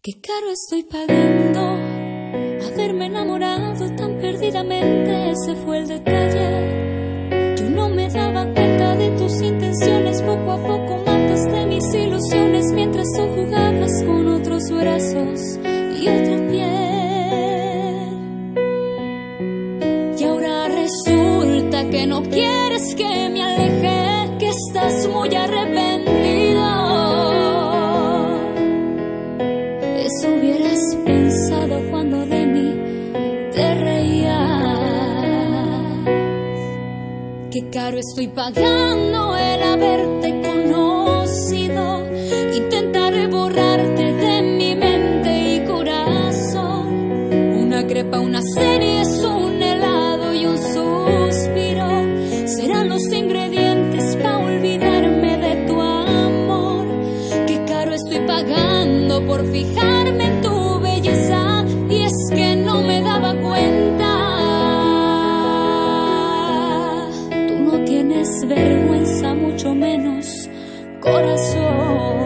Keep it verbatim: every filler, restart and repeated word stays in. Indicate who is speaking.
Speaker 1: Qué caro estoy pagando haberme enamorado tan perdidamente. Ese fue el detalle. Yo no me daba cuenta de tus intenciones. Poco a poco mataste mis ilusiones mientras tú jugabas con otros brazos y otra piel. Y ahora resulta que no quieres que me aleje, que estás muy arrepentido. Eso hubieras pensado cuando de mí te reías. Qué caro estoy pagando el haberte conocido. Intentaré borrarte de mi mente y corazón. Una crepa, una serie, es un helado y un suspiro. Serán los ingredientes para olvidarme de tu amor. Qué caro estoy pagando por fijarme en tu belleza. Y es que no me daba cuenta. Tú no tienes vergüenza, mucho menos corazón.